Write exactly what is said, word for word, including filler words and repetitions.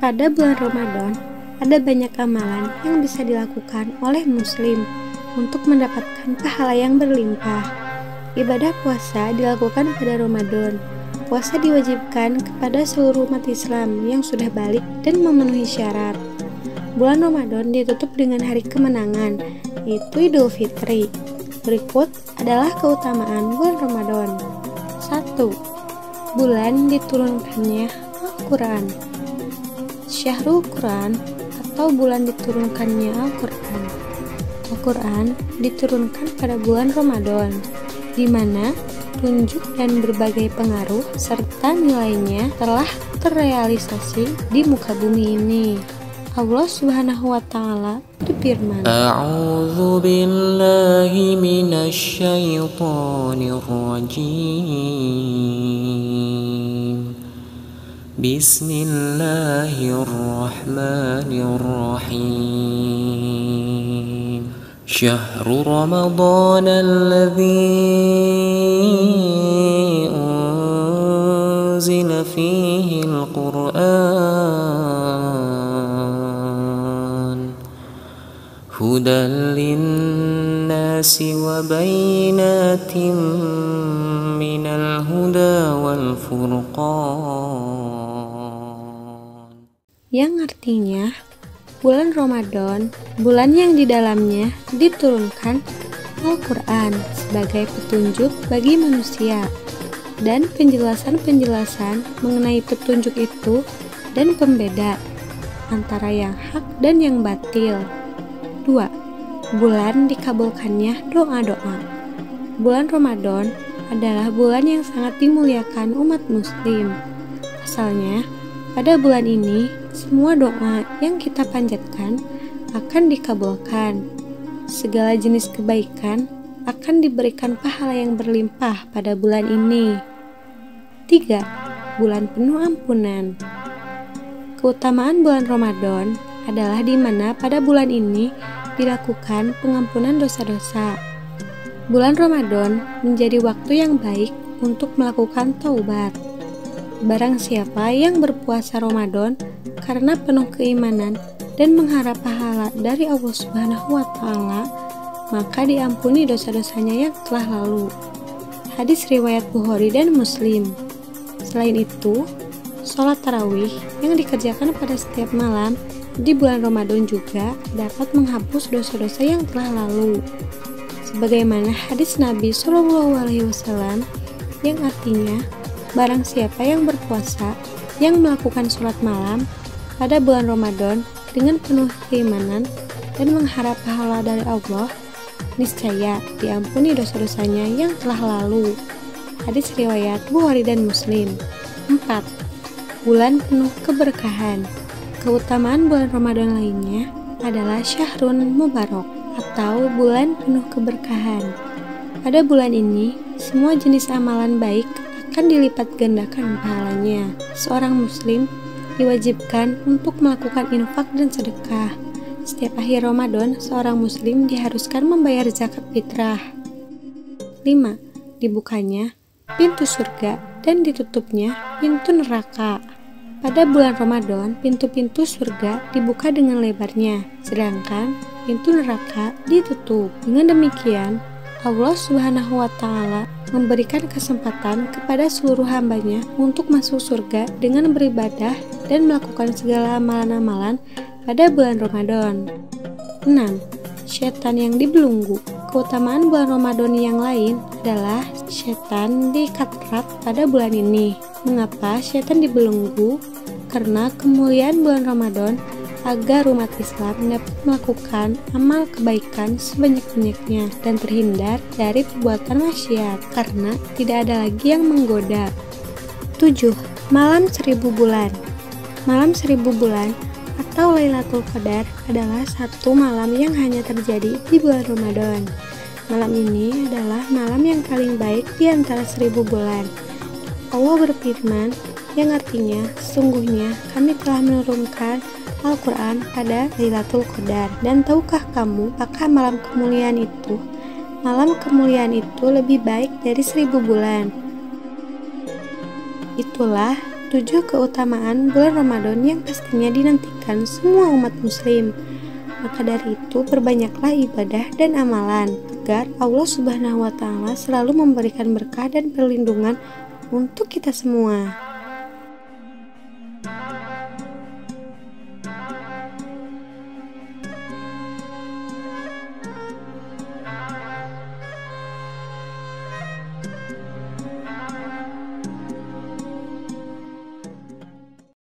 Pada bulan Ramadan, ada banyak amalan yang bisa dilakukan oleh muslim untuk mendapatkan pahala yang berlimpah. Ibadah puasa dilakukan pada Ramadan. Puasa diwajibkan kepada seluruh umat Islam yang sudah balik dan memenuhi syarat. Bulan Ramadan ditutup dengan hari kemenangan, yaitu Idul Fitri. Berikut adalah keutamaan bulan Ramadan. satu. Bulan diturunkannya Al-Quran. Syahrul Quran atau bulan diturunkannya Al-Quran. Al-Quran diturunkan pada bulan Ramadan, di mana tunjuk dan berbagai pengaruh serta nilainya telah terrealisasi di muka bumi ini. Allah Subhanahu wa taala berfirman, A'udzu billahi minasy syaithanir rajim. Bismillahirrahmanirrahim. Syahrul Ramadan alladzi unzila fihi al-Qur'an hudan lin-nasi wa bayyinatin minal huda wal furqan. Yang artinya bulan Ramadan, bulan yang di dalamnya diturunkan Al-Quran sebagai petunjuk bagi manusia, dan penjelasan-penjelasan mengenai petunjuk itu dan pembeda antara yang hak dan yang batil. Dua. Bulan dikabulkannya doa-doa. Bulan Ramadan adalah bulan yang sangat dimuliakan umat muslim. Asalnya, pada bulan ini, semua doa yang kita panjatkan akan dikabulkan. Segala jenis kebaikan akan diberikan pahala yang berlimpah pada bulan ini. Tiga. Bulan penuh ampunan. Keutamaan bulan Ramadan adalah di mana pada bulan ini dilakukan pengampunan dosa-dosa. Bulan Ramadan menjadi waktu yang baik untuk melakukan taubat. Barang siapa yang berpuasa Ramadan karena penuh keimanan dan mengharap pahala dari Allah Subhanahu wa taala, maka diampuni dosa-dosanya yang telah lalu. Hadis riwayat Bukhari dan Muslim. Selain itu, sholat tarawih yang dikerjakan pada setiap malam di bulan Ramadan juga dapat menghapus dosa-dosa yang telah lalu. Sebagaimana hadis Nabi Shallallahu Alaihi Wasallam yang artinya, barang siapa yang berpuasa yang melakukan sholat malam pada bulan Ramadan dengan penuh keimanan dan mengharap pahala dari Allah, niscaya diampuni dosa-dosanya yang telah lalu. Hadis riwayat Bukhari dan Muslim. Empat. Bulan penuh keberkahan. Keutamaan bulan Ramadan lainnya adalah Syahrun Mubarak atau bulan penuh keberkahan. Pada bulan ini, semua jenis amalan baik akan dilipat gandakan pahalanya. Seorang muslim diwajibkan untuk melakukan infak dan sedekah. Setiap akhir Ramadan, seorang muslim diharuskan membayar zakat fitrah. Lima. Dibukanya pintu surga dan ditutupnya pintu neraka. Pada bulan Ramadan, pintu-pintu surga dibuka dengan lebarnya, sedangkan pintu neraka ditutup. Dengan demikian, Allah Subhanahu wa taala memberikan kesempatan kepada seluruh hambanya untuk masuk surga dengan beribadah dan melakukan segala amalan-amalan pada bulan Ramadan. Enam. Setan yang dibelenggu. Keutamaan bulan Ramadan yang lain adalah setan dikatrat pada bulan ini. Mengapa setan dibelenggu? Karena kemuliaan bulan Ramadan agar umat Islam dapat melakukan amal kebaikan sebanyak-banyaknya dan terhindar dari perbuatan maksiat karena tidak ada lagi yang menggoda. Tujuh. Malam seribu bulan. Malam seribu bulan atau Lailatul Qadar adalah satu malam yang hanya terjadi di bulan Ramadan. Malam ini adalah malam yang paling baik di antara seribu bulan. Allah berfirman yang artinya, sesungguhnya kami telah menurunkan Al-Quran pada Lailatul Qadar. Dan tahukah kamu apakah malam kemuliaan itu? Malam kemuliaan itu lebih baik dari seribu bulan. Itulah tujuh keutamaan bulan Ramadan yang pastinya dinantikan semua umat muslim. Maka dari itu perbanyaklah ibadah dan amalan agar Allah Subhanahu wa taala selalu memberikan berkah dan perlindungan untuk kita semua.